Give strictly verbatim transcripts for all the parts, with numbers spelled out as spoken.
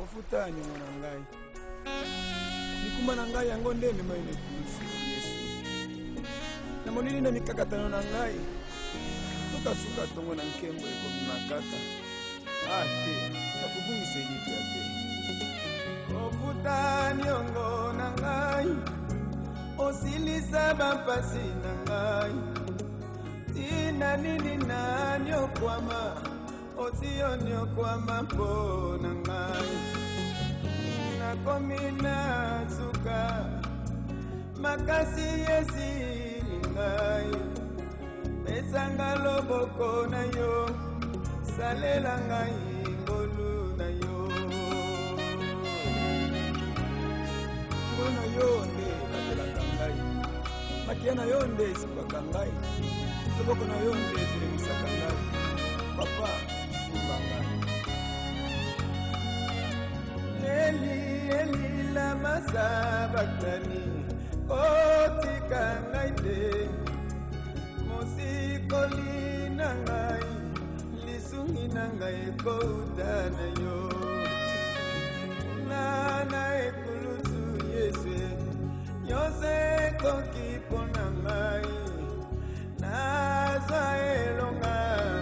Ofuta nyongo na ngai. Nikumba na ngai yango nde mema ine kulusu Yesu. Na monini na mikakatano na ngai. Tuka suka tongo na nkembo ekomi makata. Ah te, nakubungisa ilipia te. Ofuta nyongo na ngai. Osilisa bampasi na ngai. Tina nini na nyokwama. Otio nyokwama mpo na ngai. Nakomi na suka makasi yesili ngai. Pesanga loboko na yo salela ngai ngolu na yo. Ngona yo nde batelaka ngai. Makia na yo nde esipaka ngai. Loboko na yo nde etelemisaka ngai. Papa simba ngai. Eli eli lama sabachthani otika ngai te. Mosikoli na ngai lisungi na ngai ekouta na yo. Nana ekulutu Yesu nyose koki pona ngai. Nazwa elonga.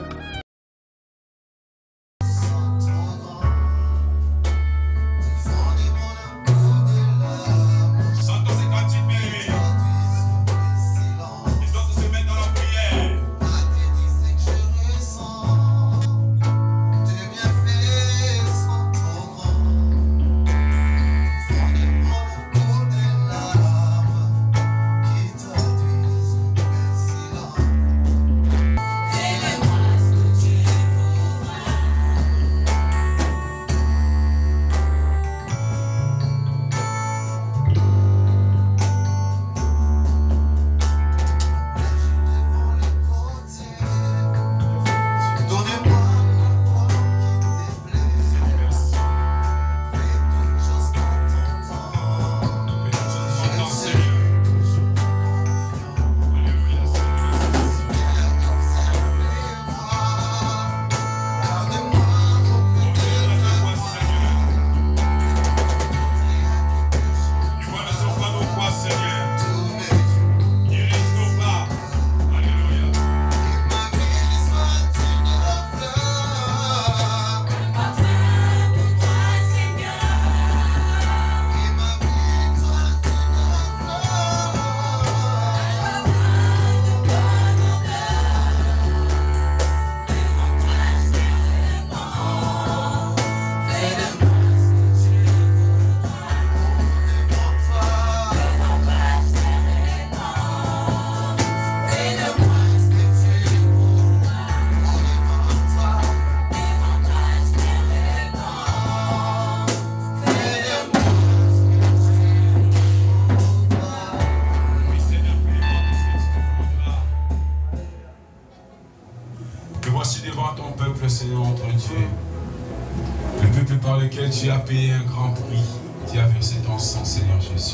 Tu as payé un grand prix, tu as versé ton sang, Seigneur Jésus.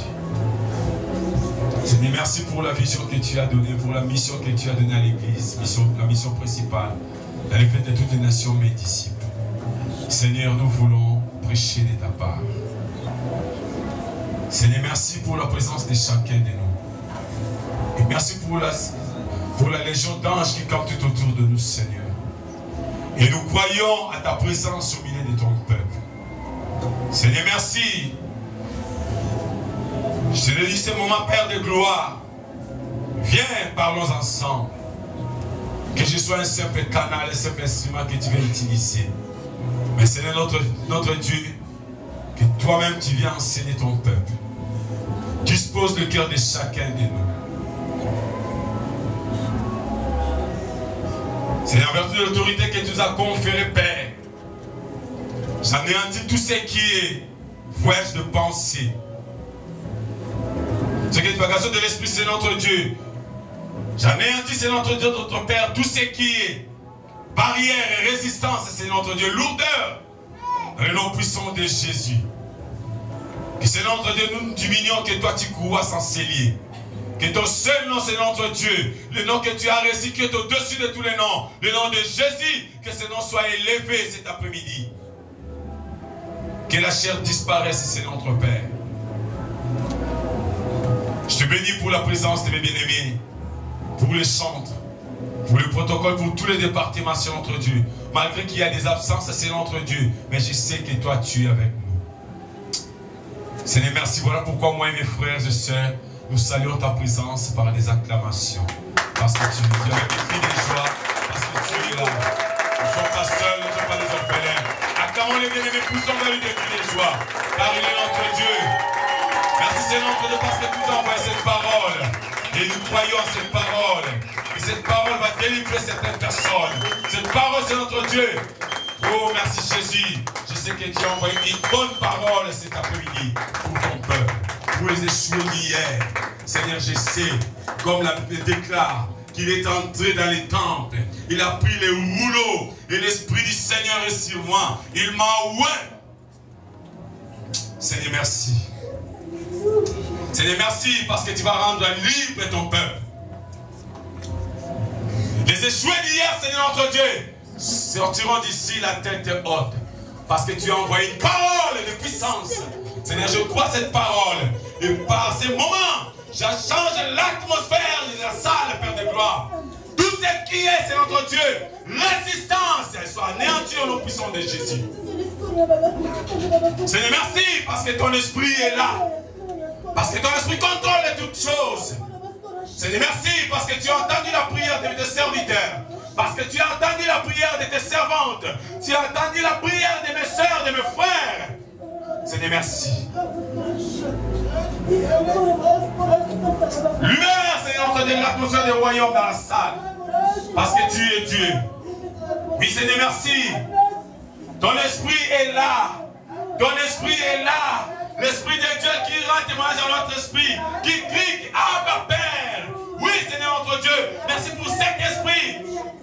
Seigneur, merci pour la vision que tu as donnée, pour la mission que tu as donnée à l'Église, la mission principale, dans les fêtes de toutes les nations, mes disciples. Seigneur, nous voulons prêcher de ta part. Seigneur, merci pour la présence de chacun de nous. Et merci pour la, pour la légion d'anges qui campent tout autour de nous, Seigneur. Et nous croyons à ta présence au milieu de ton peuple. Seigneur, merci. Je te dis ce moment, Père de gloire. Viens, parlons ensemble. Que je sois un simple canal, un simple instrument que tu veux utiliser. Mais Seigneur, notre, notre Dieu, que toi-même tu viens enseigner ton peuple. Dispose le cœur de chacun de nous. Seigneur, en vertu de l'autorité que tu nous as conférée, Père, j'anéantis tout ce qui est voyage de pensée. Ce qui est vacation de l'Esprit, c'est notre Dieu. J'anéantis, c'est notre Dieu, notre Père, tout ce qui est barrière et résistance, c'est notre Dieu. Lourdeur, le nom puissant de Jésus. Que c'est notre Dieu, nous diminuons, que toi tu crois sans sceller. Que ton seul nom, c'est notre Dieu. Le nom que tu as reçu, qui est au-dessus de tous les noms. Le nom de Jésus, que ce nom soit élevé cet après-midi. Que la chair disparaisse, Seigneur notre Père. Je te bénis pour la présence de mes bien-aimés, pour les chantres, pour le protocole, pour tous les départements, Seigneur notre Dieu. Malgré qu'il y a des absences, Seigneur notre Dieu, mais je sais que toi, tu es avec nous. Seigneur, merci. Voilà pourquoi moi et mes frères et sœurs, nous saluons ta présence par des acclamations. Parce que tu es avec des cris de joie, parce que tu es là. Nous ne sommes pas seuls, nous ne sommes pas des orphelins. Acclamons les bien-aimés, poussons vers lui des cris de joie, car il est notre Dieu. Merci Seigneur notre Dieu parce que tu nous as envoyé cette parole. Et nous croyons en cette parole. Et cette parole va délivrer certaines personnes. Cette parole, c'est notre Dieu. Oh, merci Jésus. Je sais que tu as envoyé une bonne parole cet après-midi pour ton peuple, pour les échoués d'hier. Seigneur, je sais, comme la Bible déclare, qu'il est entré dans les temples. Il a pris les rouleaux et l'Esprit du Seigneur est sur moi. Il m'a oint. Seigneur, merci. Seigneur, merci parce que tu vas rendre libre ton peuple. Les échoués d'hier, Seigneur notre Dieu, sortiront d'ici la tête haute. Parce que tu as envoyé une parole de puissance. Seigneur, je crois cette parole. Et par ces moments, je change l'atmosphère de la salle, Père de gloire. Tout ce qui est, c'est notre Dieu. Résistance, elle soit anéantie au nom puissant de Jésus. Seigneur, merci parce que ton esprit est là. Parce que ton esprit contrôle toutes choses. Seigneur, merci parce que tu as entendu la prière de tes serviteurs. Parce que tu as entendu la prière de tes servantes. Tu as entendu la prière de mes soeurs, de mes frères. Seigneur, merci. Lumière, Seigneur, de l'atmosphère du royaume dans la salle. Parce que tu es Dieu. Oui, Seigneur, merci. Ton esprit est là. Ton esprit est là. L'esprit de Dieu qui rend témoignage à notre esprit. Qui crie, Abba Père. Oui, Seigneur, notre Dieu. Merci pour cet esprit.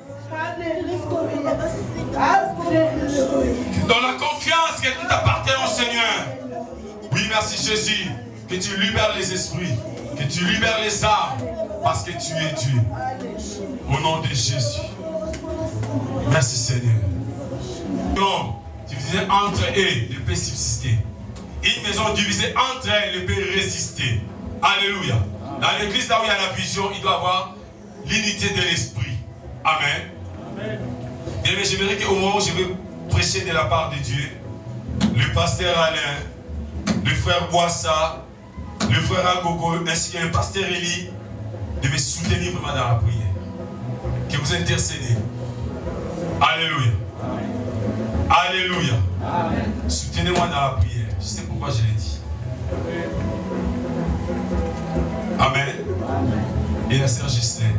Dans la confiance que nous t'appartenons, Seigneur. Oui, merci Jésus. Que tu libères les esprits. Que tu libères les âmes. Parce que tu es Dieu. Au nom de Jésus. Merci Seigneur. Non, divisé entre eux, ne peut subsister. Une maison divisée entre elles ne peut résister. Alléluia. Dans l'église, là où il y a la vision, il doit y avoir l'unité de l'esprit. Amen. Bien, mais j'aimerais qu'au moment où je vais prêcher de la part de Dieu, le pasteur Alain, le frère Boissa, le frère Agogo, ainsi que le pasteur Eli, de me soutenir vraiment dans la prière. Que vous intercédez. Alléluia. Alléluia. Soutenez-moi dans la prière. Je sais pourquoi je l'ai dit. Amen. Et la sœur Gislaine.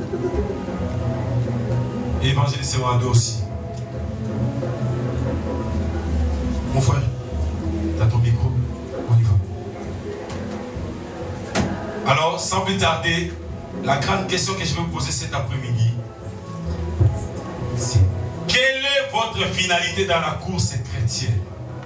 Et l'évangéliste Wando aussi. Mon frère, tu as ton micro. On y va. Alors, sans plus tarder, la grande question que je vais vous poser cet après-midi, c'est: quelle est votre finalité dans la course chrétienne?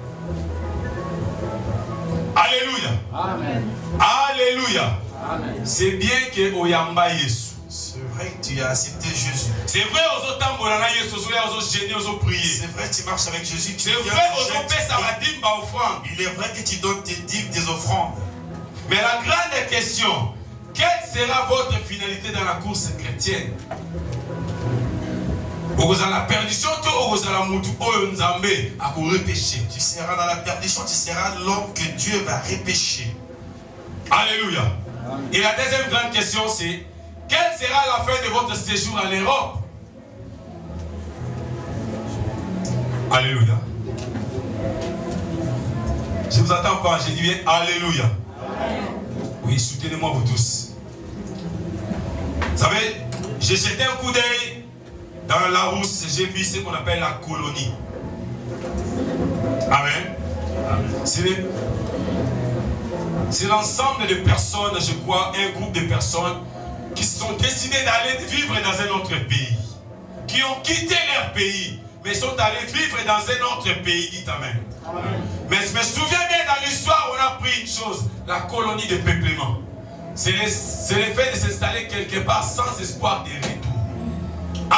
Alléluia. Amen. Alléluia. C'est bien que Oyamba Yesu. C'est vrai que tu as accepté Jésus. C'est vrai aux autres aux prier. C'est vrai que tu marches avec Jésus. C'est vrai aux offrandes. Il est vrai que tu donnes tes dîmes, des offrandes. Mais la grande question, quelle sera votre finalité dans la course chrétienne? Tu seras dans la perdition, tu seras l'homme que Dieu va repêcher. Alléluia. Et la deuxième grande question, c'est: quelle sera la fin de votre séjour en Europe? Alléluia. Je vous attends pas, j'ai dit bien Alléluia. Oui, soutenez-moi vous tous. Vous savez, j'ai jeté un coup d'œil dans la rousse, j'ai vu ce qu'on appelle la colonie. Amen. C'est l'ensemble de personnes, je crois, un groupe de personnes qui sont décidées d'aller vivre dans un autre pays. Qui ont quitté leur pays, mais sont allés vivre dans un autre pays. Dites Amen. Amen. Mais je me souviens bien dans l'histoire, on a pris une chose, la colonie de peuplement. C'est le, le fait de s'installer quelque part sans espoir de retour.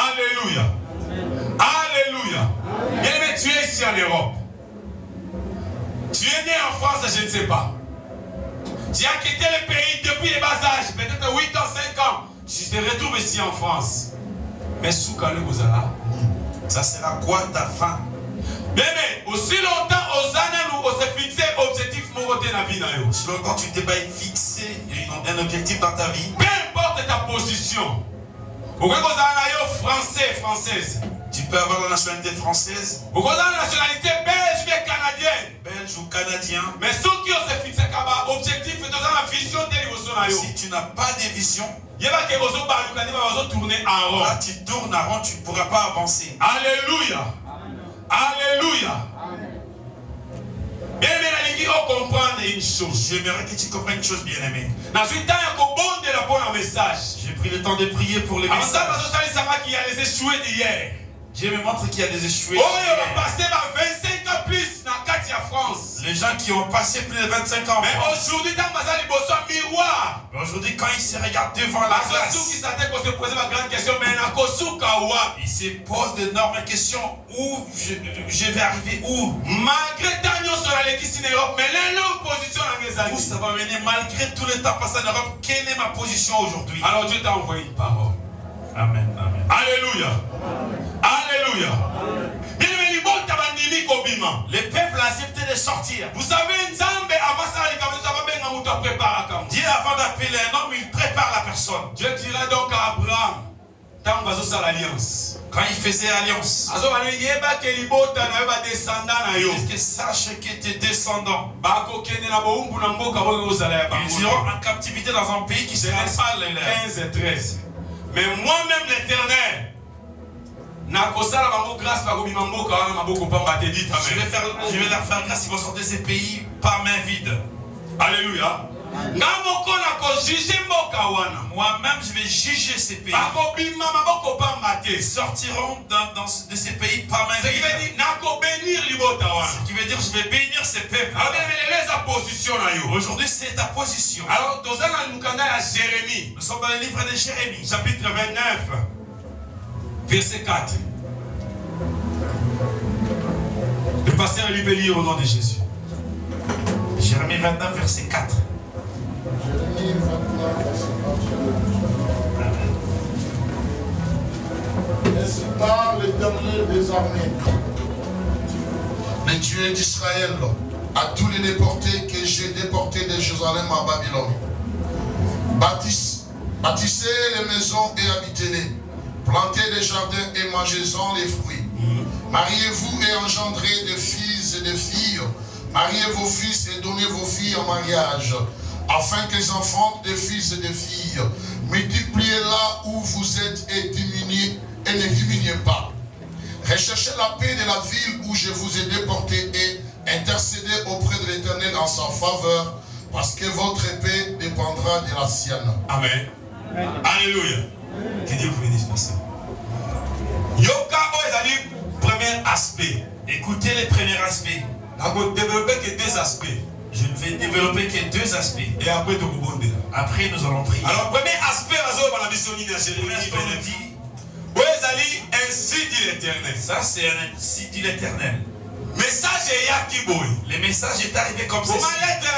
Alléluia. Alléluia. Bien aimé, tu es ici en Europe. Tu es né en France, je ne sais pas. Tu as quitté le pays depuis les bas âges, peut-être huit ans, cinq ans. Tu te retrouves ici en France. Mais sous Kalé Bozala, ça sera quoi ta fin? Bébé, aussi longtemps, Osana nous on s'est fixé objectif moroté dans la vie. Si longtemps tu t'es pas fixé un objectif dans ta vie. Peu importe ta position. Français, française. Tu peux avoir la nationalité française. La nationalité belge ou canadienne. Belge ou canadien. Mais ceux qui ont se fixé comme objectif, c'est dans la vision de si tu n'as pas de vision, là, tu tournes en rond, tu ne pourras pas avancer. Alléluia. Alléluia. Bien aimé, on comprendre une chose. J'aimerais que tu comprennes une chose, bien aimé. J'ai pris le temps de prier pour les messages. Hier. Dieu me montre qu'il y a des échoués. Oh, il va passer vingt-cinq ans plus dans la France. Les gens qui ont passé plus de vingt-cinq ans. Mais aujourd'hui, dans le besoin miroir. Aujourd'hui, quand ils se regardent devant la glace, qui s'attendent qu'on se pose ma grande question, mais ils se posent d'énormes questions. Où je, je vais arriver où? Malgré tant sur la L'église en Europe, mais l'opposition en où ça va venir malgré tout le temps passé en Europe. Quelle est ma position aujourd'hui? Alors Dieu t'a envoyé une parole. Amen, amen. Alléluia. Alléluia. Le peuple a accepté de sortir. Vous savez, Dieu, avant d'appeler un homme, il prépare la personne. Dieu dira donc à Abraham, quand il faisait alliance, il que sache que tes descendants, ils iront en captivité dans un pays qui sera pas le leur. quinze et treize. Mais moi-même l'Éternel, je vais, faire, je vais leur faire grâce, ils vont sortir de ces pays par main vide. Alléluia. Moi-même, je vais juger ces pays. Ils sortiront dans, dans, de ces pays par main vide. Ce qui veut dire, je vais bénir ces peuples. Aujourd'hui, c'est ta position. Alors, nous sommes dans le livre de Jérémie, chapitre vingt-neuf, verset quatre. Le pasteur lui veut lire au nom de Jésus. Jérémie vingt-neuf, verset quatre. Jérémie vingt-neuf, verset quatre. Ainsi parle l'Éternel des armées, les Dieu d'Israël, à tous les déportés que j'ai déportés de Jérusalem à Babylone. Bâtisse, bâtissez les maisons et habitez-les. Plantez des jardins et mangez-en les fruits. Mariez-vous et engendrez des fils et des filles. Mariez vos fils et donnez vos filles en mariage, afin qu'ils enfantent des fils et des filles. Multipliez là où vous êtes et diminuez et ne diminuez pas. Recherchez la paix de la ville où je vous ai déportés et intercédez auprès de l'Éternel en sa faveur, parce que votre épée dépendra de la sienne. Amen. Amen. Alléluia. Que Dieu vous bénisse, merci. Yoka Oezali, premier aspect. Écoutez les premiers aspects. Je ne développer que deux aspects. Je ne vais développer que deux aspects. Et après, tout le monde. Après, nous allons prier. Alors, premier aspect, on dit, Oezali, ainsi dit l'Éternel. Ça, c'est un ainsi dit l'Éternel. Message est Yakiboy. Le message est arrivé comme ceci.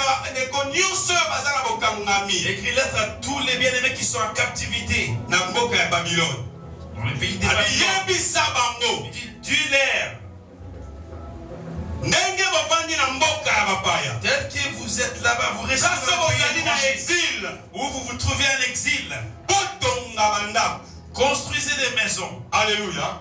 Écrit lettre à tous les bien-aimés qui sont en captivité dans le pays des Babylone. Il dit, dis-leur, tel que vous êtes là-bas, vous restez dans le pays où vous vous trouvez en exil. Construisez des maisons. Alléluia.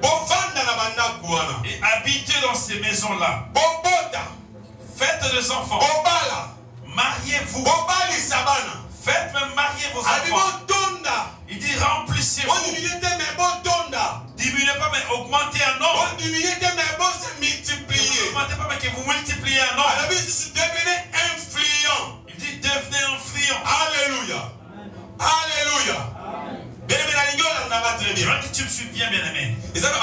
Et habitez dans ces maisons-là. Faites des enfants. Mariez-vous. Faites même marier vos enfants. Il dit remplissez-vous. Diminuez pas mais augmentez un nombre. Augmentez pas mais que vous multipliez un nombre. Devenez influent. Il dit devenez influent. Alléluia. Alléluia. Je veux que tu me suis bien, bien aimé. Il y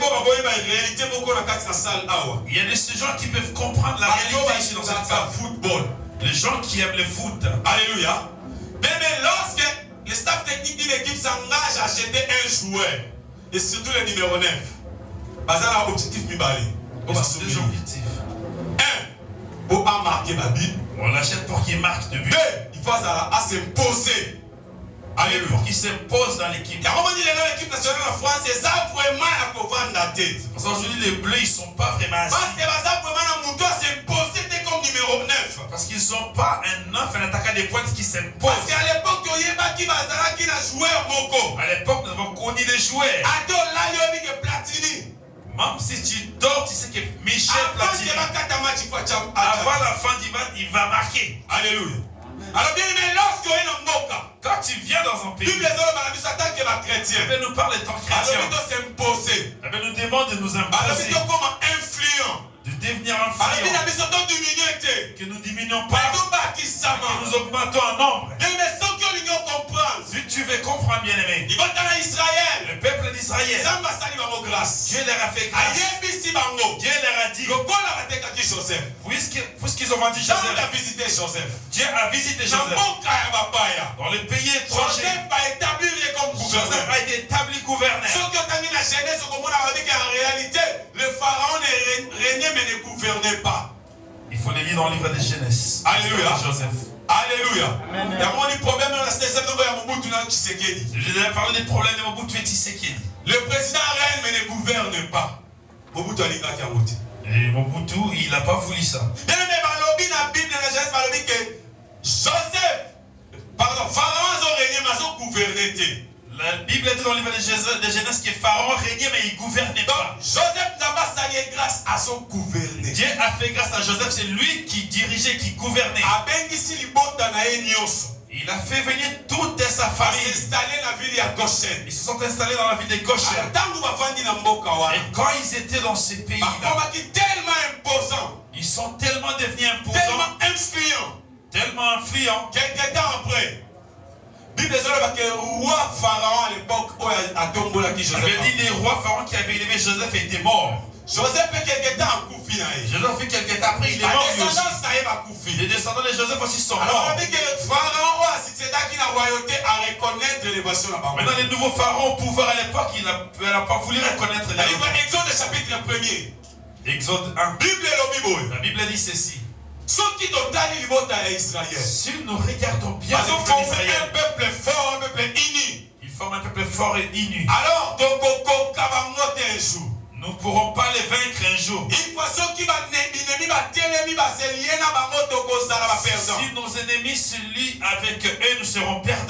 a des ces gens qui peuvent comprendre la réalité ici dans cette salle. Football. Les gens qui aiment le foot. Alléluia. Mais lorsque le staff technique d'une équipe s'engage à acheter un joueur, et surtout le numéro neuf, basé sur l'objectif Mibali. Deux objectifs. Un, On l'achète pour qu'il marque de but. Il faut s'imposer. Alléluia. Pour qu'il s'impose dans l'équipe. L'équipe nationale de France, c'est ça vraiment à pouvoir dater. Parce qu'aujourd'hui, les Bleus, ils ne sont pas vraiment assis. Parce que ça vraiment s'imposer comme numéro neuf. Parce qu'ils n'ont pas un neuf, un attaquant des pointes qui s'impose. Parce qu'à l'époque, il y avait qui a joueur Moko. À l'époque, nous avons connu des joueurs. Attends, là, il y a Platini. Même si tu dors, tu sais que Michel Platini, avant la fin du match, il va marquer. Alléluia. Alors bien aimé, lorsqu'on est dans Moka, quand tu viens dans un pays, Bible chrétien, eh nous parle de ton chrétien. S'imposer. Eh nous demande de nous imposer. Comment influent. De devenir influent. Que nous diminuons pas. Que nous augmentons en nombre. Si tu veux comprendre, bien aimé, le peuple d'Israël, Dieu leur a fait grâce. Dieu leur a dit, puisqu'ils ont vendu Joseph, Dieu a visité Joseph. Dans le pays étranger, Joseph a été établi gouverneur. En réalité, le pharaon ne régnait mais ne gouvernait pas. Il faut les lire dans le livre de Genèse. Alléluia. Joseph. Alléluia. Il y a un problème dans la système de Mobutu Tshisekedi. Je vais parler des problèmes de Mobutu Tshisekedi. Le président règne mais ne gouverne pas. Mobutu a dit Et Mobutu, il n'a pas voulu ça. Bien aimé, dans la Bible de la Genèse, il dit que Joseph, pardon, Pharaon a régné mais il gouverné. La Bible dit dans le livre de Genèse que Pharaon régnait mais il ne gouvernait pas. Joseph n'a pas salié grâce à son gouvernement. Dieu a fait grâce à Joseph, c'est lui qui dirigeait, qui gouvernait. Il a fait venir toute sa famille. Ils se sont installés dans la ville de Goshen. Et quand ils étaient dans ces pays, ils sont tellement devenus imposants, tellement influents, tellement influents. Quelques temps après, Bible dit que le roi Pharaon à l'époque a tombé qui Joseph. Il dit le roi Pharaon qui avait élevé Joseph était mort. Joseph fait quelques temps à Koufi. Joseph fait quelques temps après il est mort. Les descendants de Joseph aussi sont morts. Alors on dit que Pharaon a succédé qui la royauté à reconnaître l'élévation là-bas. Maintenant les nouveaux pharaons au pouvoir à l'époque, il n'a pas voulu reconnaître les Exode chapitre premier. Exode un. Bible La Bible dit ceci. Si nous regardons bien un peuple fort, un peuple uni. Il forme un peuple fort et uni. Alors, un jour. Nous ne pourrons pas les vaincre un jour. Si nos ennemis se lient avec eux, nous serons perdants.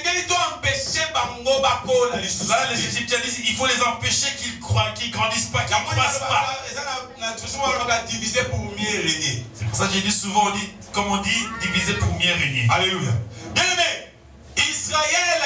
Là, les Égyptiens disent il faut les empêcher qu'ils croient, qu'ils grandissent pas, qu'ils ne croissent pas. C'est pour ça que j'ai dit souvent, on dit, comme on dit, diviser pour mieux régner. Alléluia. Bien aimé, Israël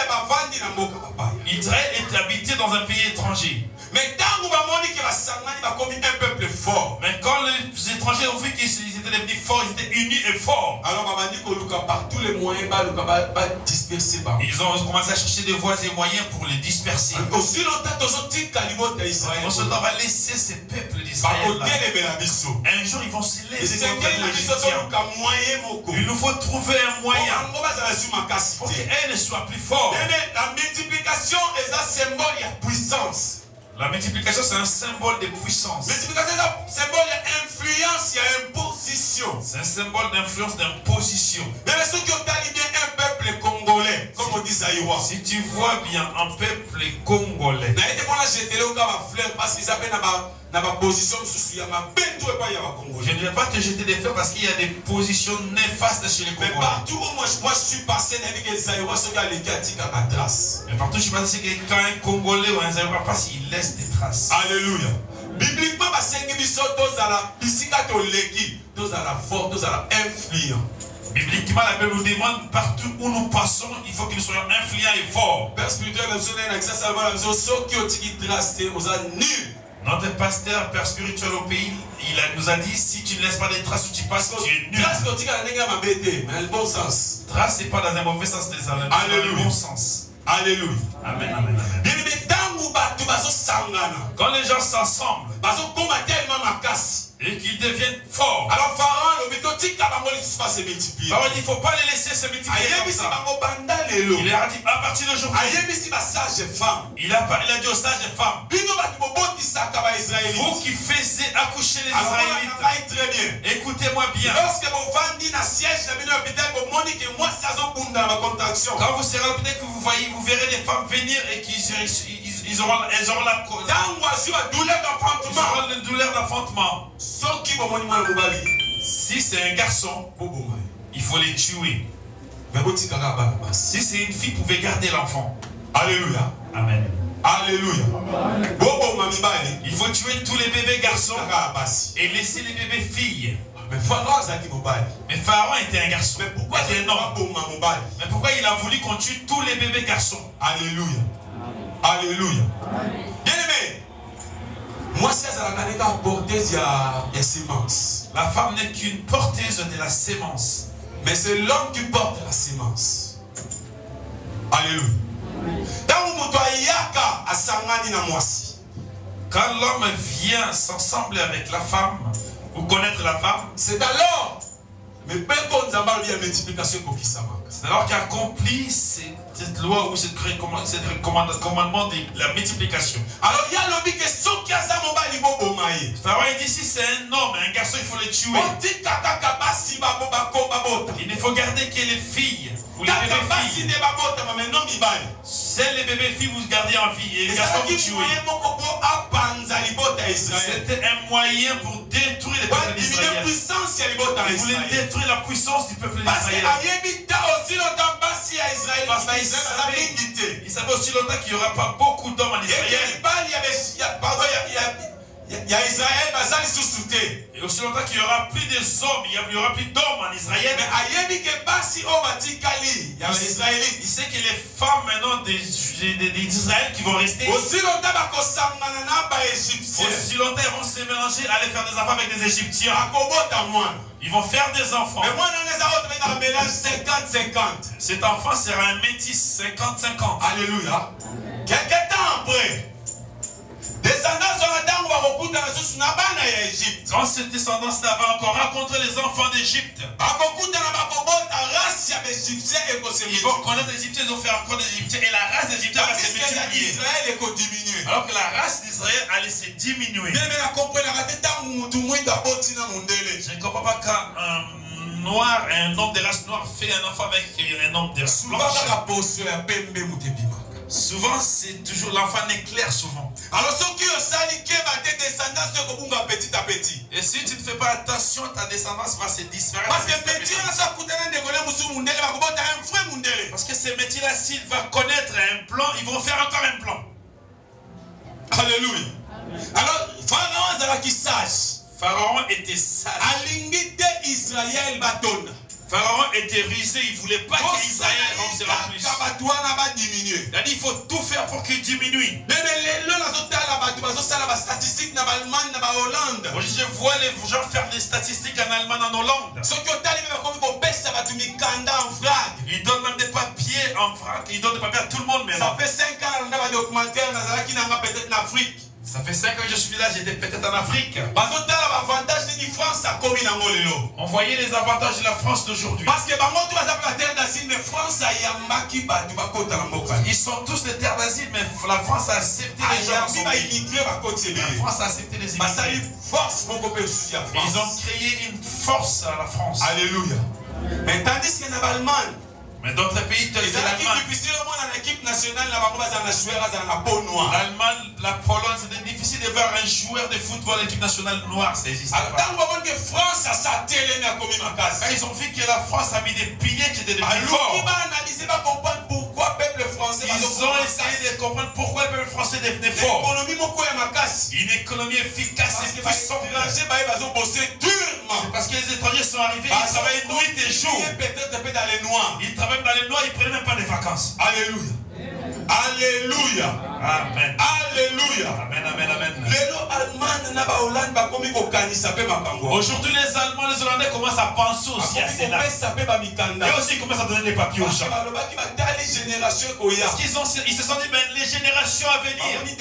est habité dans un pays étranger. Mais quand nous avons dit que la Sangani va comme un peuple fort. Mais quand les étrangers ont vu qu'ils étaient devenus forts, ils étaient unis et forts. Alors on va dire que par tous les moyens, on va disperser. Ils ont commencé à chercher des voies et moyens pour les disperser. Aussi longtemps que Israël. On se va laisser ces peuples d'Israël. Un jour ils vont se laisser contre les Égyptiens. Il nous faut trouver un moyen pour qu'elles ne soient plus forts. La multiplication est un symbole de puissance. La multiplication, c'est un symbole de puissance. Multiplication, c'est un symbole d'influence, il y a imposition. C'est un symbole d'influence, d'imposition. Mais ceux qui ont talibé un peuple congolais, comme on dit ça, si tu vois bien un peuple congolais, parce qu'ils appellent dans ma position, je ne vais pas te jeter des fleurs parce qu'il y a des positions néfastes chez les Congolais. Mais partout où moi, moi je suis passé, il y a des Zaïrois, ceux qui ont les traces. Mais partout où je suis passé, c'est que quand un Congolais ou un Zaïrois passe, il laisse des traces. Alléluia. Bibliquement, c'est que nous sommes tous à la psychiatrie, tous à la force, tous à la influence. Bibliquement, la Bible nous demande partout où nous passons, il faut que nous soyons influents et forts. Père spirituel, ceux qui ont dit traces, vous êtes nuls. Notre pasteur, père spirituel au pays, il a, nous a dit si tu ne laisses pas des traces où tu passes, tu es nul. Trace, mais dans le bon sens. Trace, c'est pas dans un mauvais sens, c'est dans le bon sens. Alléluia. Amen, amen, amen. Quand les gens s'assemblent et qu'ils deviennent forts, alors Pharaon, il ne faut pas les laisser se multiplier. Alors il ne faut pas les laisser se multiplier comme ça. Il a dit à partir d'aujourd'hui. Il a, il a dit aux sages femmes. Vous qui faisiez accoucher les Israélites. Écoutez-moi bien. Quand vous serez peut-être que vous voyez, vous verrez des femmes venir et qu'ils ils, ils auront, elles auront la douleur, douleur d'enfantement. Si c'est un garçon, il faut les tuer. Si c'est une fille, vous pouvez garder l'enfant. Alléluia. Amen. Alléluia. Il faut tuer tous les bébés garçons et laisser les bébés filles. Mais Pharaon était un garçon. Mais pourquoi c'est énorme? Mais pourquoi il a voulu qu'on tue tous les bébés garçons? Alléluia. Alléluia. Bien aimé. Moi, c'est la porteuse de sémence. La femme n'est qu'une porteuse de la sémence. Mais c'est l'homme qui porte la sémence. Alléluia. Quand l'homme vient s'ensemble avec la femme, ou connaître la femme, c'est alors, mais multiplication c'est alors qu'il accomplit cette loi ou cette commandement de la multiplication. Alors il y a l'objet que ceux qui a ça mon bali bobo maï. Pharaon dit si c'est un homme, un garçon, il faut le tuer. Il ne faut garder que les filles ou les bébés filles. C'est les bébés filles vous gardez en vie et les garçons vous tuez. C'était un moyen pour détruire le peuple d'Israël. Il voulait détruire la puissance du peuple d'Israël. Parce qu'il savait, il savait aussi longtemps qu'il n'y aura pas beaucoup d'hommes en Israël. Il y a Israël, et aussi longtemps qu'il n'y aura plus de hommes, il n'y aura plus d'hommes en Israël. Il sait que les femmes maintenant d'Israël qui vont rester, aussi longtemps aussi longtemps ils vont se mélanger, aller faire des enfants avec des Égyptiens. Ils vont faire des enfants. Cet enfant sera un métis cinquante cinquante. Alléluia. Quelque temps après, quand cette descendance-là va encore rencontrer les enfants d'Égypte, ils vont connaître les Égyptiens, ils vont faire encore des Égyptiens et la race d'Égyptiens va se multiplier. Alors que la race d'Israël allait se diminuer. Je ne comprends pas quand un noir, un homme de race noire fait un enfant avec un homme de race blanche. Souvent, c'est toujours l'enfant n'est clair souvent. Alors, ceux qui ont sali qui va des descendants se kobunga petit à petit. Et si tu ne fais pas attention, ta descendance va se disparaître. Parce que petit là ça coûte un décollé musu mundele va kobota un frère mundele. Parce que ces métiers là, s'il va connaître un plan, ils vont faire encore un plan. Alléluia. Alors, Pharaon zara qui sage. Pharaon était sage. Alingite Israël batona. Pharaon était rusé, il ne voulait pas que Israël se remplisse. Il a dit il faut tout faire pour qu'il diminue. Aujourd'hui, je vois les gens faire des statistiques en Allemagne, en Hollande. Ils donnent même des papiers en vrac, ils donnent des papiers à tout le monde maintenant. Ça fait cinq ans qu'on a un documentaire peut-être en Afrique. Ça fait cinq ans que je suis là, j'étais peut-être en Afrique. On voyait les avantages de la France d'aujourd'hui. Parce que ils sont tous des terres d'asile, mais la France a accepté les gens. La France a accepté les immigrés. Ils ont créé une force à la France. Alléluia. Mais tandis que dans l'Allemagne, mais d'autres pays, l'Allemagne, la Pologne, c'était difficile de voir un joueur de football de l'équipe nationale noire. Ça n'existe pas. Quand ils ont vu que la France a mis des piliers qui étaient devenus forts, ils ont essayé de comprendre pourquoi le peuple français devenait fort. Une économie efficace et puissante. C'est parce que les étrangers sont arrivés, ils travaillaient nuit et jour. Ils travaillaient dans les noirs, ils ne prenaient même pas de vacances. Alléluia. Alléluia. Amen. Alléluia. Amen, amen, amen. Aujourd'hui, les Allemands, les Hollandais commencent à penser aussi à cela. Et aussi, ils commencent à donner des papiers aux gens. Parce qu'ils ont, ils se sont dit, mais les générations à venir.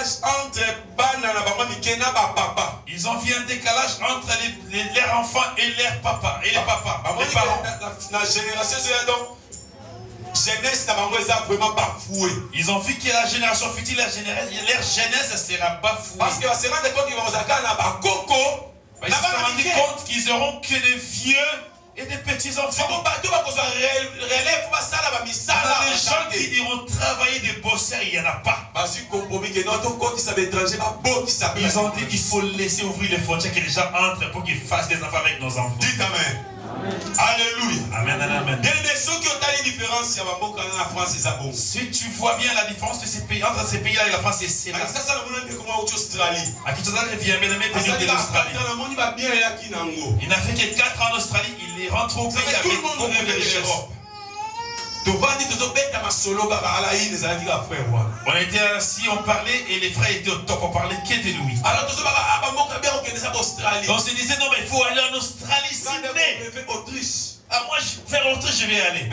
Ils ont vu un décalage entre les, les, leurs enfants et leurs papas. Et les papas. Les parents. La génération, c'est donc. jeunesse na bango eza vraiment bafoué. Ils ont vu que la génération future, leur jeunesse sera bafouée. Parce que va se rendre compte qu'ils vont s'attaquer à Bakoko. Ils se sont rendus compte qu'ils auront que des vieux et des petits enfants. Les gens qui iront travailler des bosseurs, il n'y en a pas. Ils ont dit qu'il faut laisser ouvrir les frontières, que les gens entrent pour qu'ils fassent des enfants avec nos enfants. Dites Amen. Alléluia. Amen, amen. Si tu vois bien la différence de ces pays, entre ces pays-là et la France, c'est sérieux. À qui tu as bien aimé venir de l'Australie. Il n'a fait que quatre ans en Australie, il est rentré au pays avec beaucoup de richesses. On était assis, on parlait et les frères étaient au top, on parlait que de lui. On se disait non mais il faut aller en Australie, Sydney. Ah moi vers l'Autriche je vais aller.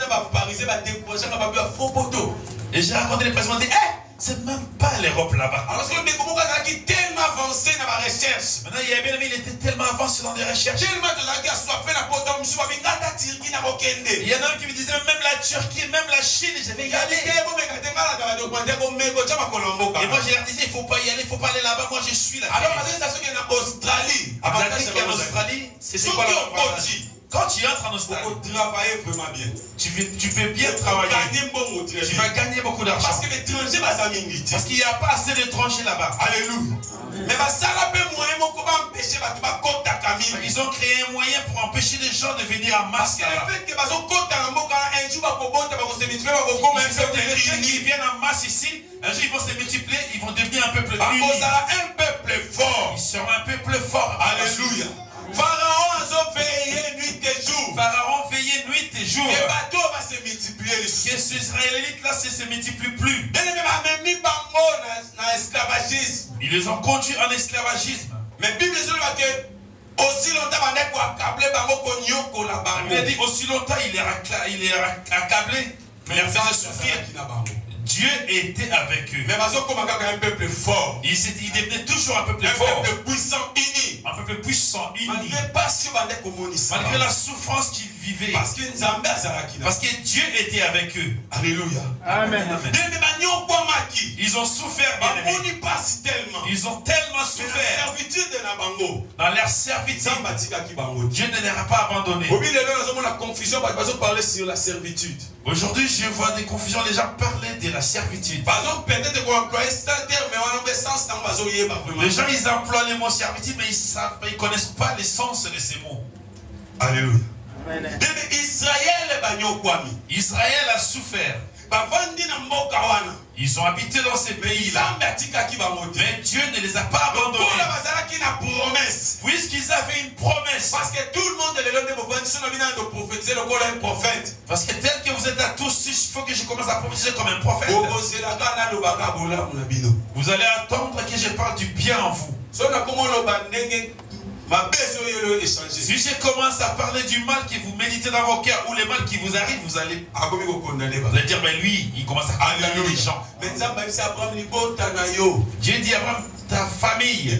Et j'ai raconté les présidents, dit eh c'est même pas l'Europe là-bas. Alors que le mec tellement avancé dans la recherche. Maintenant il y a bien aimé, il était tellement avancé dans les recherches. Tellement de la guerre soit fait la porte de Moussa Bingata Tirki na Rokende. Il y en a un qui me disait même la Turquie, même la Chine, je vais y aller. Et moi j'ai dit il faut pas y aller, il faut pas aller là-bas, moi je suis là. Alors c'est ça qui est en Australie. Avant qu'en Australie, c'est quoi la comparaison? Quand tu entres en Australie, tu travailles vraiment bien. Tu peux, tu peux bien travailler. Tu vas gagner beaucoup d'argent. Parce que l'étranger va s'amener. Parce qu'il n'y a pas assez d'étrangers là-bas. Alléluia. Mais ils ont créé un moyen pour empêcher les gens de venir en masse. Parce que le fait que les gens qui viennent en masse ici, un jour ils vont se multiplier, ils vont devenir un peuple uni. Un peuple fort. Ils seront un peuple fort. Alléluia. Pharaon a veillé nuit et jour. Pharaon veillait nuit et jour. Les bateaux vont se multiplier. Que ces Israélites là ne se multiplient plus. Ils les ont conduits en esclavagisme. Mais la Bible dit que aussi longtemps il a dit aussi longtemps il est, il est accablé. Mais il a souffrir. Dieu était avec eux. Mais un peuple fort. Ils il devenaient toujours un peuple un fort. Un peuple puissant, uni. Un peuple puissant, uni. Malgré la souffrance qu'ils vivaient. Parce que, Parce que Dieu était avec eux. Alléluia. Amen. Amen. Ils ont souffert, bien aimés. Ils ont tellement souffert. Dans leur servitude, Dieu ne les a pas abandonnés. Aujourd'hui, je vois des confusions. Les gens parlaient de la servitude. Les gens, ils emploient les mots servitude, mais ils ne connaissent pas l'essence de ces mots. Alléluia. Israël a souffert. Ils ont habité dans ces pays-là. Mais Dieu ne les a pas abandonnés. Puisqu'ils avaient une promesse. Parce que tout le monde est prophète. Parce que tel que vous êtes à tous, il faut que je commence à prophétiser comme un prophète. Vous allez attendre que je parle du bien en vous. Si je commence à parler du mal que vous méditez dans vos cœurs ou les mal qui vous arrivent, vous allez, vous allez dire, mais lui, il commence à condamner les gens. Dieu dit à Abraham, ta famille,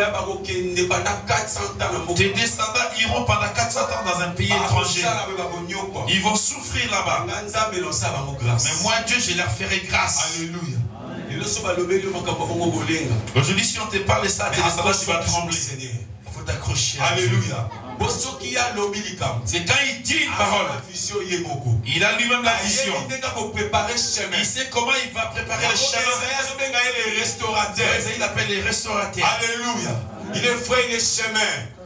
tes descendants iront pendant quatre cents ans dans un pays étranger. Ils vont souffrir là-bas. Mais moi, Dieu, je leur ferai grâce. Alléluia. Aujourd'hui, si on te parle de ça, tes descendants, tu vas trembler. Il faut t'accrocher. Alléluia. C'est quand il dit une parole, il a lui-même la vision. Il sait comment il va préparer le chemin. Il appelle les restaurateurs. Alléluia. Il est frère, il est chemin.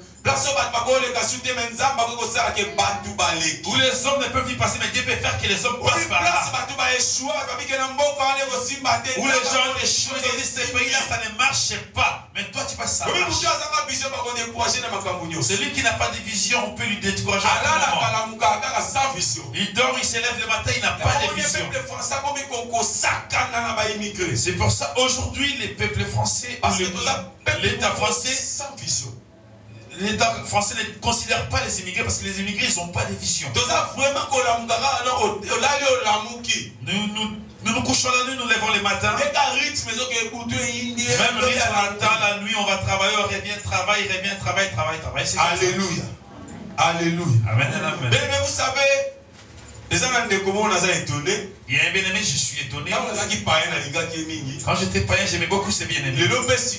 Où les hommes ne peuvent y passer, mais Dieu peut faire que les hommes passent par là. Où les gens échouent, ils disent ce pays-là, ça ne marche pas. Mais toi, tu passes ça marche. Celui qui n'a pas de vision, on peut lui décourager. Il dort, il se lève le matin, il n'a pas de vision. C'est pour ça, aujourd'hui, les peuples français, l'État français, l'État français ne considère pas les immigrés parce que les immigrés, ils n'ont pas de vision. Nous, nous, nous nous couchons la nuit, nous levons les matins. Même rythme matin, la nuit, on va travailler, on revient, travail, revient, travail, travail, travail. Alléluia. Alléluia. Amen, amen. Mais vous savez, Il y a un bien-aimé, je suis étonné. Quand j'étais païen, j'aimais beaucoup ces bien-aimés.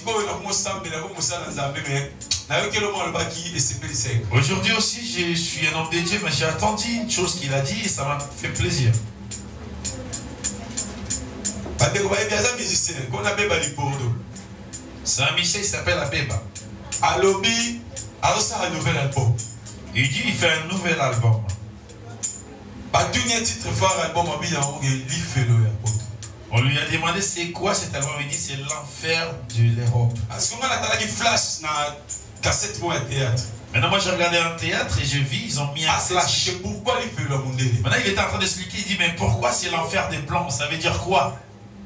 Aujourd'hui aussi, je suis un homme de Dieu, mais j'ai attendu une chose qu'il a dit et ça m'a fait plaisir. C'est un musicien, il s'appelle Abeba. Il dit il fait un nouvel album. On lui a demandé c'est quoi cet album. Il dit c'est l'enfer de l'Europe. Maintenant moi j'ai regardé un théâtre et je vis, ils ont mis un flash. Maintenant il était en train d'expliquer, il dit mais pourquoi c'est l'enfer des blancs? Ça veut dire quoi?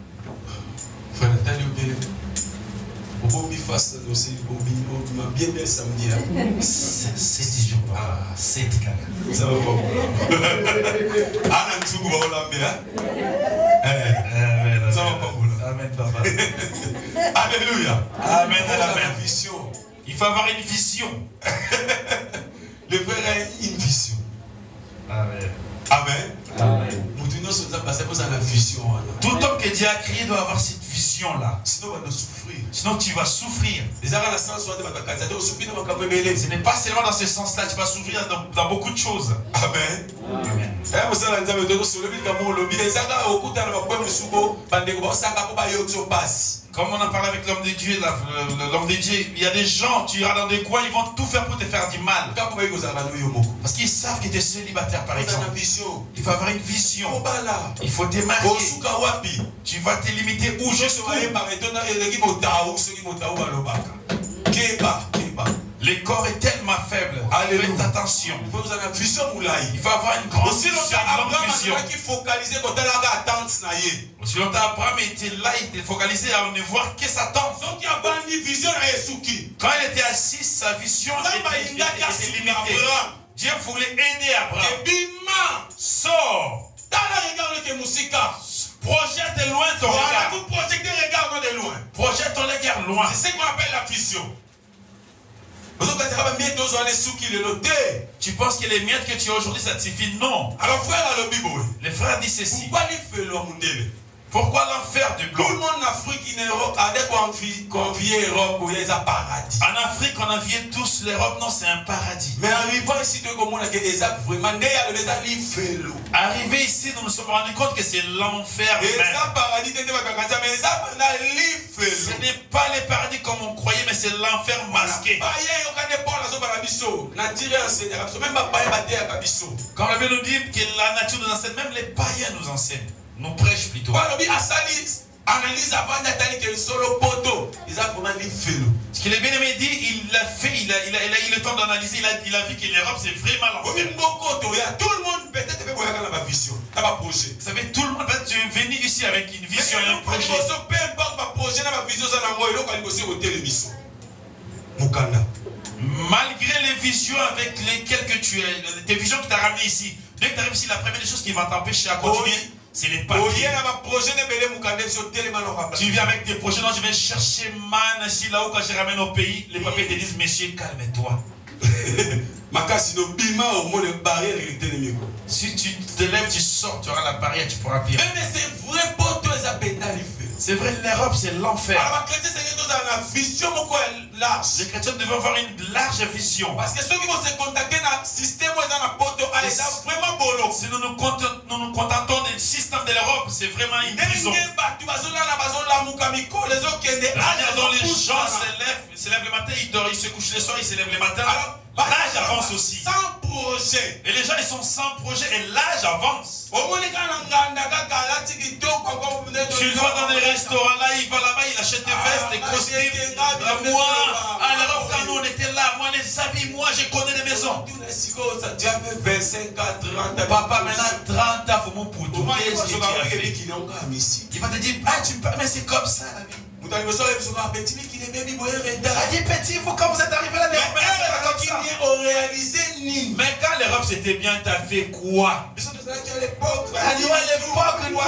C'est dix jours. Ah, c'est caca. Ça va pas. Ça va pas. Amen, papa. Alléluia. Amen, amen. Vision. Il faut avoir une vision. Le frère a une vision. Amen. Amen. Amen. Tout homme que Dieu a créé doit avoir cette vision-là. Sinon, on va souffrir. Sinon, tu vas souffrir. Ce n'est pas seulement dans ce sens-là, tu vas souffrir dans, dans beaucoup de choses. Amen. Amen. Comme on en parle avec l'homme de Dieu, l'homme de Dieu, il y a des gens, tu iras dans des coins, ils vont tout faire pour te faire du mal. Parce qu'ils savent que tu es célibataire, par exemple. Il faut avoir une vision. Il faut te marier. Tu vas te limiter où je suis. Le corps est tellement faible. Faites attention. Il faut Il faut avoir une grande vision. vision. Si Abraham était là, il était focalisé à ne voir que sa tante. Quand il était assis, sa vision était, était, était limitée. Dieu voulait aider Abraham. Sors. Projette loin ton regard. Projette ton regard loin. C'est ce qu'on appelle la vision. Tu penses que les miettes que tu as aujourd'hui, ça te suffit? Non. Alors frère, dans le Bible, les frères disent ceci. Pourquoi il fait l'homme? Pourquoi l'enfer de blanc? Tout le monde en Afrique, il convient l'Europe, il y a un paradis. En Afrique, on enviait tous l'Europe, non, c'est un paradis. Mais arrivant ici, arrivé ici, nous nous sommes rendus compte que c'est l'enfer. Ce n'est pas le paradis comme on croyait, mais c'est l'enfer masqué. Quand la Bible nous dit que la nature nous enseigne, même les païens nous enseignent. Nous prêchent plutôt. Analyse avant d'attendre que le solo poto, ils ont vraiment dit fais-le. Ce que le bien-aimé dit, il l'a fait, il a, il, a, il a eu le temps d'analyser, il a, il a vu que l'Europe c'est vraiment l'enfer. Tout le monde peut-être peut voir ma vision, dans ma projet. Vous savez, tout le monde peut-être venu ici avec une vision et un projet. Peu importe ma projet, ma vision, ça n'a pas eu l'occasion Mukanda. Malgré les visions avec lesquelles que tu es, tes visions qui t'ont ramené ici, dès que tu arrives ici, la première des choses qui va t'empêcher à continuer, c'est les papiers. Tu viens avec tes projets, non, je vais chercher man ici, là où quand je ramène au pays, les papiers te disent, monsieur, calme-toi. Si tu te lèves, tu sors, tu auras la barrière, tu pourras pire. Mais c'est vrai pour toi, ça peut t'arriver. C'est vrai, l'Europe, c'est l'enfer. Les chrétiens devaient avoir une large vision. Parce que ceux qui vont se contacter dans le système, vraiment bolo. Si nous nous contentons, nous nous contentons du système de l'Europe, c'est vraiment une prison. Regardons les gens se lèvent, se lèvent le matin, ils dorment, ils se couchent le soir, ils se lèvent le matin. L'âge avance aussi. Sans projet. Et les gens ils sont sans projet et l'âge avance. Tu le vois dans des restaurants là, il va là-bas, il achète des vestes, des costumes. Moi, à l'Europe, quand nous on était là, moi les habits, moi je connais des maisons. Papa, maintenant trente ans, faut mon poutou. Qu'est-ce que tu as fait? Il va te dire, ah tu peux, mais c'est comme ça la vie. Il a dit petit, vous quand vous êtes arrivé là, l'Europe, mais quand l'Europe c'était bien, t'as fait quoi? À nous à l'époque, non.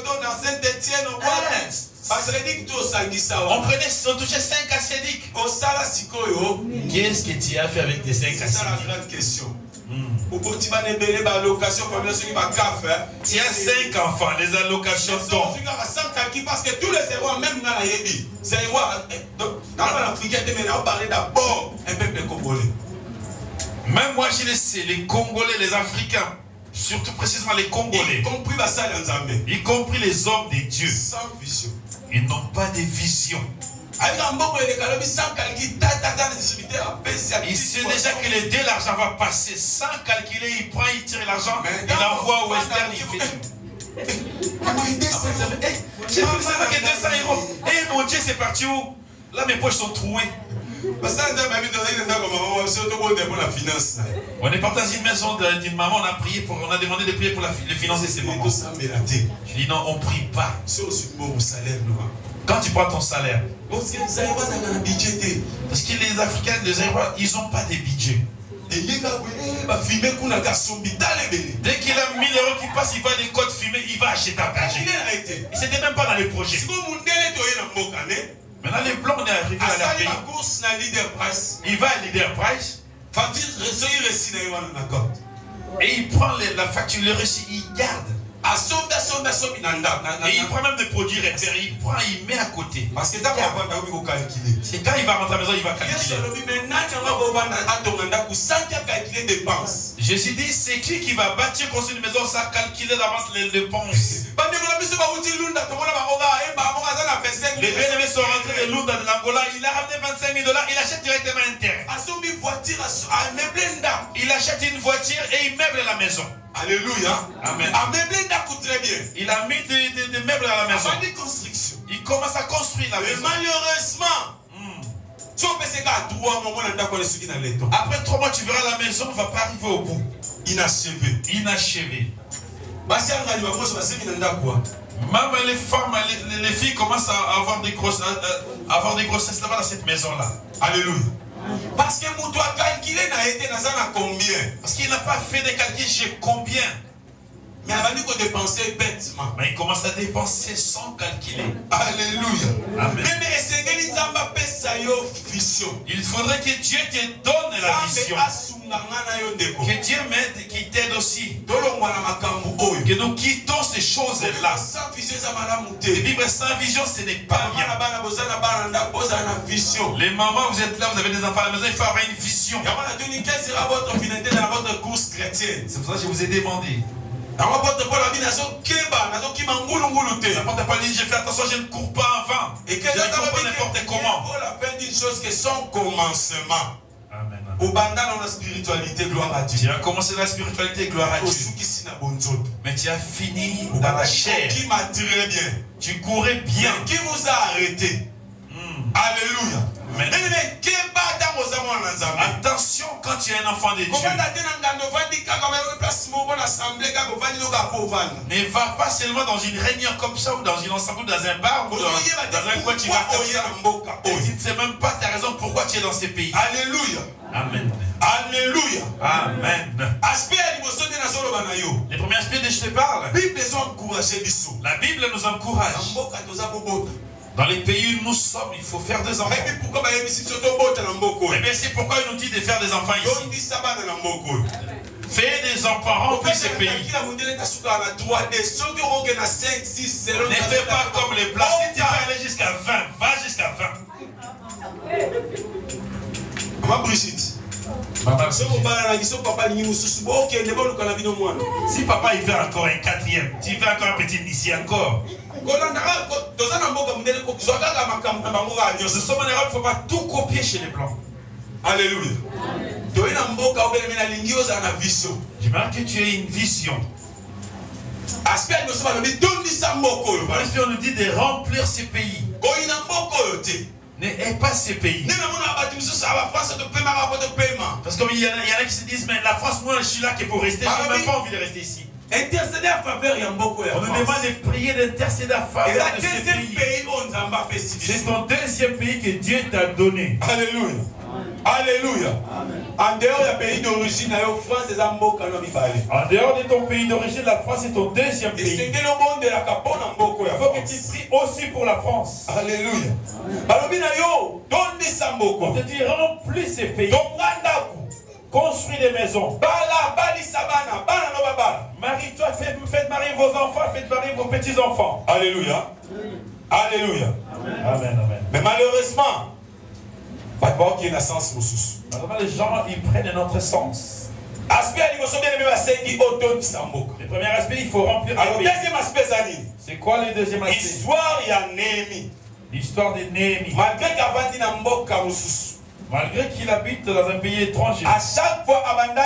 On prenait, on touchait cinq acédiques. Qu'est-ce que tu as fait avec tes cinq acédiques? Tu as cinq enfants, les allocations tombent. Parce que tous les héros, même dans la Yébi, c'est héros. Dans l'Afrique, on parlait d'abord un peuple congolais. Même moi, je le sais, les Congolais, les Africains, surtout précisément les Congolais, y compris, y compris les hommes de Dieu, sans vision. Ils n'ont pas de vision. Il sait déjà que le dé, l'argent va passer. Sans calculer, il prend, il tire l'argent, il l'envoie au western, il fait. J'ai vu ça avec deux cents euros. Eh mon Dieu, c'est parti où? Là, mes poches sont trouées. On est parti dans une maison d'une maman, on a prié pour, on a demandé de prier pour la, les finances de ses mamans. Je dis non, on ne prie pas. Quand tu prends ton salaire, parce que les Africains, les Aïrois, ils n'ont pas de budget. Dès qu'il a mille euros qui passent, il va des côtes fumées, il va acheter un budget. Il n'était même pas dans les projets. Maintenant, les blancs, on est arrivé à leur pays. Il va à Leader Price. Et il prend les, la facture, le reçu, il garde. Et il prend même des produits repérés, il prend, il met à côté. Parce que c'est quand il va rentrer à la maison, il va calculer. Jésus dit, c'est qui qui va bâtir, construire une maison sans calculer d'avance les dépenses? Les bien-aimés sont rentrés de Lunda de l'Angola, il a ramené vingt-cinq mille dollars, il achète directement un terrain. Il achète une voiture et il meuble la maison. Alléluia. Amen. Coûte très bien. Il a mis des, des, des meubles à la maison. Des constructions. Il commence à construire la mais maison. Malheureusement, mm. après trois mois, tu verras la maison ne va pas arriver au bout. Inachevé. Inachevé. Même les femmes, les, les filles commencent à avoir des grosses, à, à avoir des grossesses là-bas dans cette maison-là. Alléluia. Parce que vous doit calculer n'a été dans combien. Parce qu'il n'a pas fait des calculs, j'ai combien. Mais avant de dépenser bêtement. Mais il commence à dépenser sans calculer. Alléluia. Amen. Il faudrait que Dieu te donne la vision. Que Dieu m'aide, qu'il t'aide aussi. Que nous quittons ces choses-là. Vivre sans vision, ce n'est pas bien. Les mamans, vous êtes là, vous avez des enfants à la maison, il faut avoir une vision. C'est pour ça que je vous ai demandé. N'importe quoi dit, je fais attention, je ne cours pas avant. Et que je ne cours pas n'importe comment. Pour la fin d'une chose que son commencement. Amen. Au bandana dans la spiritualité, gloire à Dieu. Tu as commencé la spiritualité, gloire à Dieu. Mais tu as fini dans la chair. Qui m'a tiré bien. Tu courais bien. Mais qui vous a arrêté? Mm. Alléluia. Amen. Attention quand tu es un enfant de Dieu. Ne va pas seulement dans une réunion comme ça ou dans une ensemble ou dans un bar ou dans, dans un coin tu vas comme ça. Et tu ne sais même pas ta raison pourquoi tu es dans ces pays. Alléluia. Amen. Alléluia. Amen. Les premiers aspects dont je te parle. La Bible nous encourage. Dans les pays où nous sommes, il faut faire des enfants. Et bien c'est pourquoi il nous dit de faire des enfants ici. Fais des enfants, remplis ces pays. Ne fais pas comme les blancs. Si tu peux aller jusqu'à vingt, va jusqu'à vingt. Maman Brigitte. Si papa il veut encore un quatrième, tu veux encore un petit ici encore. Nous sommes en Europe, il ne faut pas tout copier chez les blancs. Alléluia. J'aimerais que tu aies une vision. Aspect on nous dit de remplir ces pays. N'aie pas ces pays. Parce qu'il y, y en a qui se disent, mais la France, moi je suis là que pour rester, je n'ai même pas envie de rester ici. Intercéder en faveur, il y a beaucoup. On nous demande de prier, d'intercéder en faveur de ce pays. C'est ton deuxième pays que Dieu t'a donné. Alléluia. Alléluia. En dehors du pays d'origine, la France est un beau canon. En dehors de ton pays d'origine, la France est ton deuxième pays. Et c'est le monde de la capone en beaucoup. Il faut que tu pries aussi pour la France. Alléluia. On te dit remplis ces pays. construis des maisons. Marie-toi, faites, faites marier vos enfants, faites marier vos petits-enfants. Alléluia. Alléluia. Amen, amen. amen. Mais malheureusement, malheureusement, les gens, ils prennent un autre sens. Le premier aspect, il faut remplir. Alors, deuxième aspect, c'est quoi le deuxième aspect? Histoire, il y a Néhémie. L'histoire de Néhémie. Malgré qu'il Malgré qu'il habite dans un pays étranger. À chaque fois,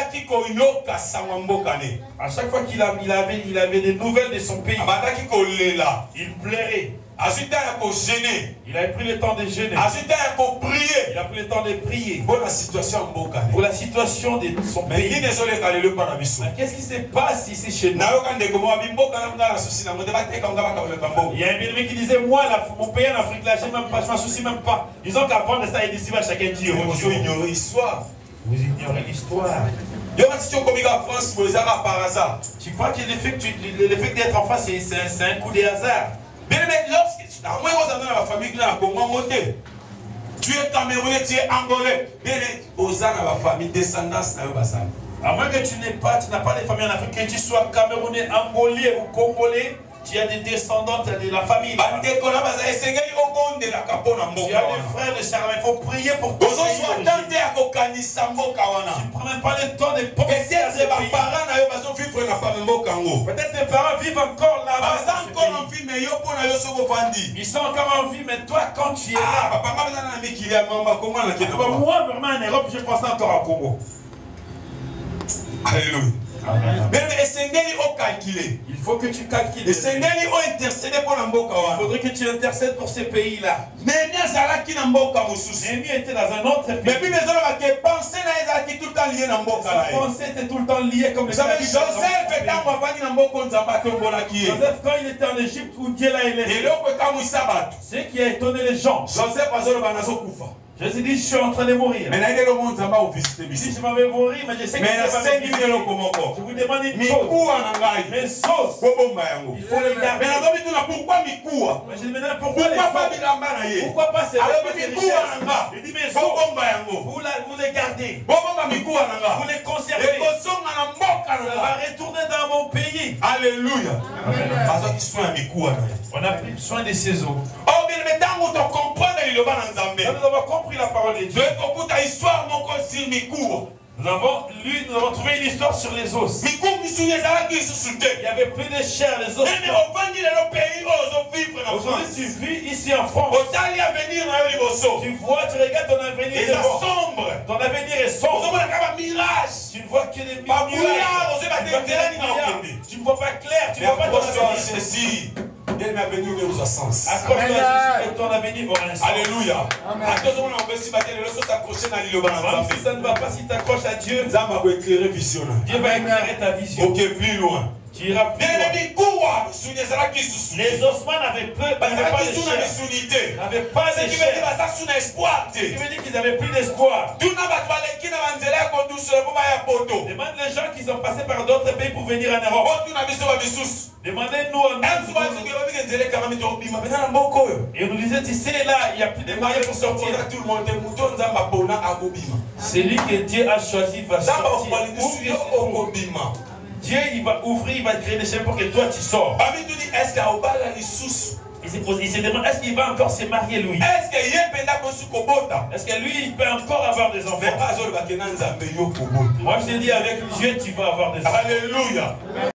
à chaque fois qu'il il avait, il avait des nouvelles de son pays, il plairait. Il a pris le temps de gêner. Il a pris le temps de prier. Pour la situation de son pays. Qu'est-ce qui se passe ici chez nous? Il y a un bien-aimé qui disait, moi, la, mon pays en Afrique, là, je ne m'en soucie même pas. Ils ont qu'à prendre ça et d'ici va chacun dire. Vous ignorez l'histoire. Vous ignorez l'histoire. Tu crois que le fait d'être en face, c'est un coup de hasard. Tu es Camerounais, tu es Angolais. La famille, descendance, à moins que tu n'aies pas, tu n'as pas de famille en Afrique, que tu sois Camerounais, Angolais ou Congolais, tu as des descendants de la famille. Tu as des frères de Charles, il faut prier pour toi. Tu ne prends même pas le temps de penser à ces pays. Peut-être tes parents vivent encore là-bas. Ils sont encore en vie, mais toi, quand tu es là, moi, vraiment en Europe, je pense encore au Congo. Alléluia. Mais il faut que tu calcules. Il faudrait que tu intercèdes pour ces pays-là. Néhémie était dans un autre pays. Sa pensée était tout le temps liée comme le Joseph, quand il était en Égypte, où Dieu l'a élevé, ce qui a étonné les gens, Jésus dit, je suis en train de mourir. Si je m'avais mourir, mais je sais que je vous demande une chose. Mes sauces, il faut les garder. Mais je demande pourquoi les sauces? Pourquoi pas ces richesses? Il dit, mes sauces, vous, vous les gardez. Vous les conservez. Ça va retourner dans mon pays. Alléluia. On a pris soin des saisons. Nous avons compris la parole de Dieu. Nous avons lu, nous avons trouvé une histoire sur les os. Il y avait plus de chair, les os. Aujourd'hui, tu vis ici en France. Tu vois, tu regardes ton avenir sombre. Ton avenir est sombre. Tu ne vois que des nuages. Tu ne vois pas clair. Tu ne vois pas ton avenir. Accroche-toi et ton avenir aura un sens. Alléluia. Même si ça ne va pas, si tu t'accroches à Dieu, Dieu va éclairer ta vision. Ok, plus loin. Tu iras plus loin. Les ossements n'avaient plus, n'avaient pas de chair. N'avaient pas de chair. Ce qui veut dire qu'ils n'avaient plus d'espoir. Demande les gens qui sont passés par d'autres pays pour venir en Europe. Demandez-nous en Et on nous disait, tu sais, là, il n'y a plus de moyens pour sortir. Celui que Dieu a choisi va sortir. Dieu, il va ouvrir, il va créer des chemins pour que toi tu sors. Il se, pose, il se demande, est-ce qu'il va encore se marier lui? Est-ce que lui, il peut encore avoir des enfants? Moi, je te dis, avec Dieu, tu vas avoir des enfants. Alléluia.